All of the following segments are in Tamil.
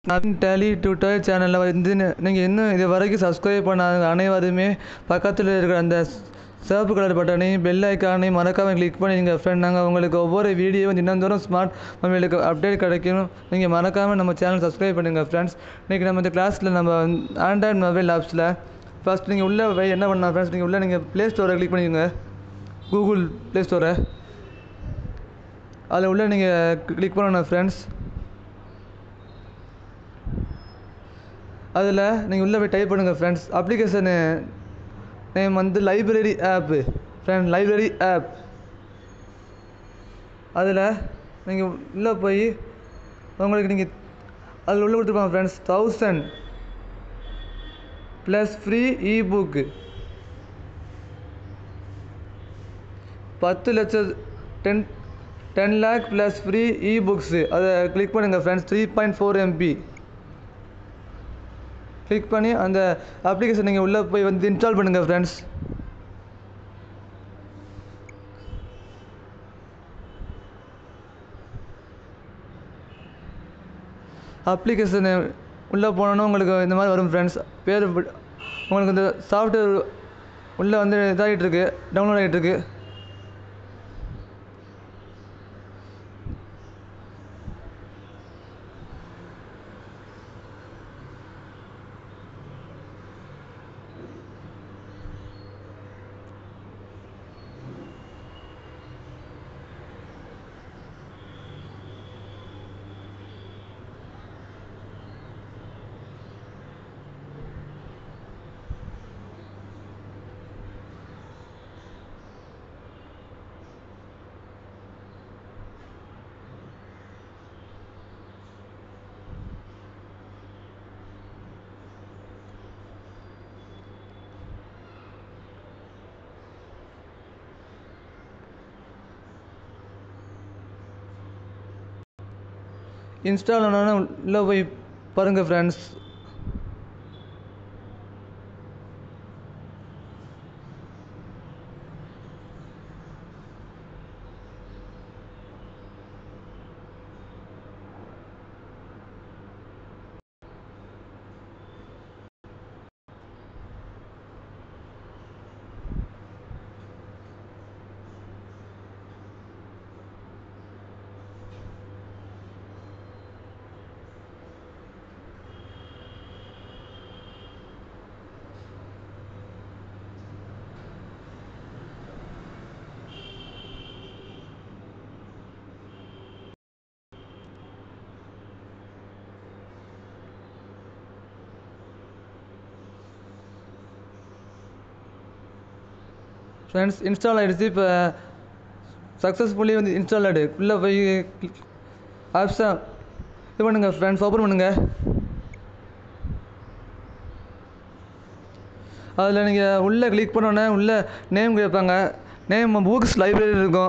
நவீன் டேலி டியூட்டோரியல் சேனலில் வந்து நீங்கள் இன்னும் இது வரைக்கும் சப்ஸ்கிரைப் பண்ணாத அனைவருமே பக்கத்தில் இருக்கிற அந்த சிவப்பு கலர் பட்டனையும் பெல் ஐக்கானையும் மறக்காமல் கிளிக் பண்ணி நீங்கள் ஃப்ரெண்ட் நாங்கள் உங்களுக்கு ஒவ்வொரு வீடியோவும் தினந்தோறும் ஸ்மார்ட் மொபைலுக்கு அப்டேட் கிடைக்கும். நீங்கள் மறக்காமல் நம்ம சேனல் சப்ஸ்கிரைப் பண்ணுங்கள் ஃப்ரெண்ட்ஸ். இன்றைக்கி நம்ம இந்த கிளாஸில் நம்ம ஆண்ட்ராய்டு மொபைல் ஆப்ஸில் ஃபஸ்ட் நீங்கள் உள்ளே போய் என்ன பண்ணலாம் ஃப்ரெண்ட்ஸ், நீங்கள் உள்ளே நீங்கள் ப்ளே ஸ்டோரை கிளிக் பண்ணிக்கோங்க. கூகுள் ப்ளே ஸ்டோரை அதில் உள்ளே நீங்கள் கிளிக் பண்ணணும் ஃப்ரெண்ட்ஸ். அதில் நீங்கள் உள்ளே போய் டைப் பண்ணுங்கள் ஃப்ரெண்ட்ஸ். அப்ளிகேஷனு நேம் வந்து library app friend, library app. அதில் நீங்கள் உள்ளே போய் உங்களுக்கு நீங்கள் அதில் உள்ளே கொடுத்துருப்பாங்க ஃப்ரெண்ட்ஸ் 1000 ப்ளஸ் ஃப்ரீ இபுக்கு 10 லட்சம் 10 லேக் ப்ளஸ் ஃப்ரீ இபுக்ஸு. அதை கிளிக் பண்ணுங்கள் ஃப்ரெண்ட்ஸ். 3.4 MB கிளிக் பண்ணி அந்த அப்ளிகேஷன் நீங்கள் உள்ளே போய் வந்து இன்ஸ்டால் பண்ணுங்கள் ஃப்ரெண்ட்ஸ். அப்ளிகேஷனு உள்ளே போனோன்னா உங்களுக்கு இந்த மாதிரி வரும் ஃப்ரெண்ட்ஸ். பேர் உங்களுக்கு இந்த சாஃப்ட்வேர் உள்ளே வந்து இதாகிட்டுருக்கு, டவுன்லோட் ஆகிட்டுருக்கு. இன்ஸ்டால் ஆனோன்னா உள்ளே போய் பாருங்கள் ஃப்ரெண்ட்ஸ். ஃப்ரெண்ட்ஸ் இன்ஸ்டால் ஆகிடுச்சு. இப்போ சக்ஸஸ்ஃபுல்லி வந்து இன்ஸ்டால் ஆகிடு. உள்ளே போய் ஆப்ஸாக இது பண்ணுங்கள் ஃப்ரெண்ட்ஸ், ஓப்பன் பண்ணுங்கள். அதில் நீங்கள் உள்ளே கிளிக் பண்ணோன்னே உள்ளே நேம் கேட்பாங்க. நேம் புக்ஸ் லைப்ரரி இருக்கும்.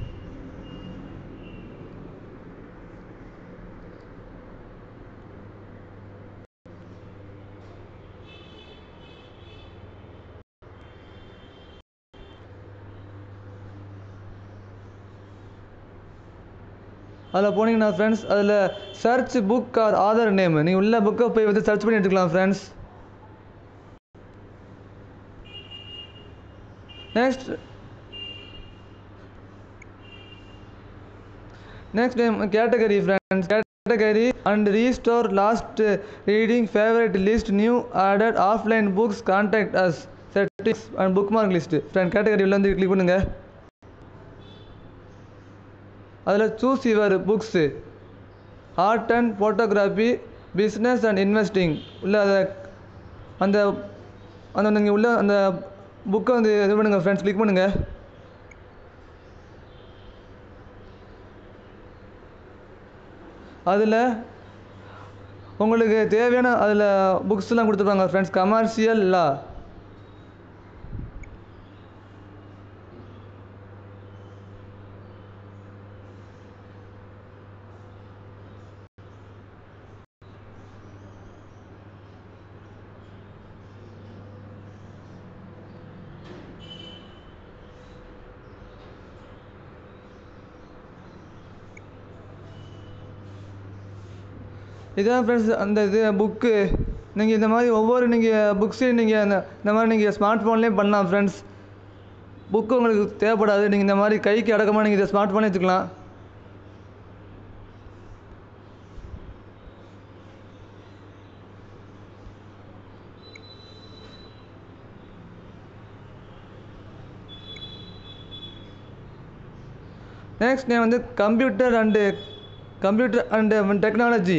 அதில் போனீங்கன்னா ஃப்ரெண்ட்ஸ், அதில் search book or author name, நீங்கள் உள்ள புக்கை போய் வந்து சர்ச் பண்ணி எடுத்துக்கலாம் friends. Next name category friends. Category and restore last reading favourite list new added offline books contact us settings and bookmark list. Friend category உள்ள வந்து கிளிக் பண்ணுங்கள். அதில் choose your books art and photography business and investing உள்ள அதை அந்த அந்த நீங்கள் உள்ள அந்த புக்கை வந்து இது பண்ணுங்கள் ஃப்ரெண்ட்ஸ், கிளிக் பண்ணுங்கள். அதில் உங்களுக்கு தேவையான அதில் புக்ஸ்லாம் கொடுத்துருப்பாங்க ஃப்ரெண்ட்ஸ். கமர்ஷியல் லா, இதான் ஃப்ரெண்ட்ஸ் அந்த இது புக்கு. நீங்கள் இந்த மாதிரி ஒவ்வொரு நீங்கள் புக்ஸையும் நீங்கள் இந்த மாதிரி நீங்கள் ஸ்மார்ட் ஃபோன்லேயே பண்ணலாம் ஃப்ரெண்ட்ஸ். புக்கு உங்களுக்கு தேவைப்படாது. நீங்கள் இந்த மாதிரி கைக்கு அடக்கமாக நீங்கள் இதை ஸ்மார்ட் ஃபோனே வச்சுக்கலாம். நெக்ஸ்ட் நேம் வந்து கம்ப்யூட்டர் அண்டு டெக்னாலஜி.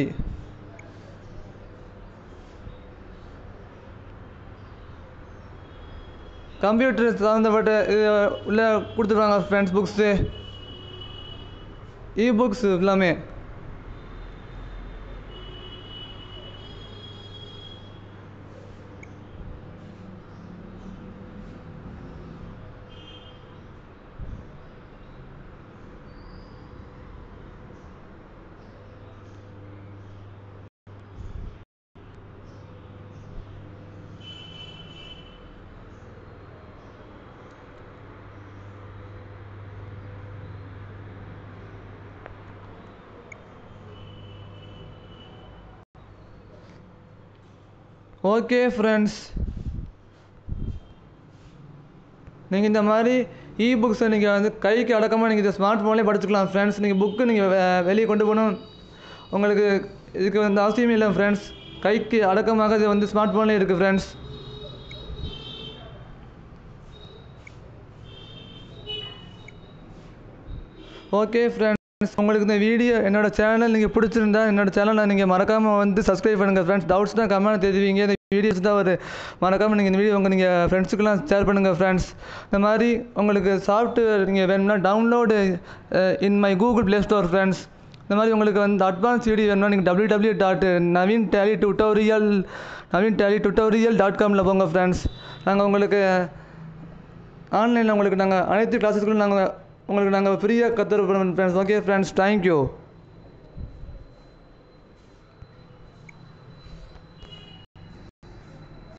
கம்ப்யூட்டர் சம்மந்தப்பட்ட இது உள்ள கொடுத்துருவாங்க ஃப்ரெண்ட்ஸ். புக்ஸு, புக்ஸ் எல்லாமே. ஓகே ஃப்ரெண்ட்ஸ், நீங்கள் இந்த மாதிரி புக்ஸை நீங்கள் வந்து கைக்கு அடக்கமாக நீங்கள் இதை ஸ்மார்ட் ஃபோன்லேயே படிச்சுக்கலாம் ஃப்ரெண்ட்ஸ். நீங்கள் புக்கு நீங்கள் வெளியே கொண்டு போகணும் உங்களுக்கு இதுக்கு வந்து அவசியமே இல்லை ஃப்ரெண்ட்ஸ். கைக்கு அடக்கமாக இது வந்து ஸ்மார்ட் ஃபோன்லேயே இருக்குது ஃப்ரெண்ட்ஸ். ஓகே ஃப்ரெண்ட்ஸ், உங்களுக்கு இந்த வீடியோ என்னோட சேனல் நீங்கள் பிடிச்சிருந்தா என்னோட சேனலை நீங்கள் மறக்காமல் வந்து சப்ஸ்கிரைப் பண்ணுங்கள் ஃப்ரெண்ட்ஸ். டவுட்ஸ்னால் கமெண்ட் தெரிவிங்க. இந்த வீடியோஸ் தான் ஒரு மறக்காமல் நீங்கள் இந்த வீடியோ நீங்கள் ஃப்ரெண்ட்ஸுக்கெல்லாம் ஷேர் பண்ணுங்கள் ஃப்ரெண்ட்ஸ். இந்த மாதிரி உங்களுக்கு சாஃப்ட்வேர் நீங்கள் வேணும்னா download in my Google play store friends. இந்த மாதிரி உங்களுக்கு வந்து அட்வான்ஸ் வீடியோ வேணும்னா நீங்கள் www.navintally.com போங்க ஃப்ரெண்ட்ஸ். நாங்கள் உங்களுக்கு ஆன்லைனில் உங்களுக்கு நாங்கள் அனைத்து கிளாஸஸ்களும் உங்களுக்கு நாங்கள் ஃப்ரீயாக கற்றுக் கொடுப்போம் ஃப்ரெண்ட்ஸ். Okay friends, thank you.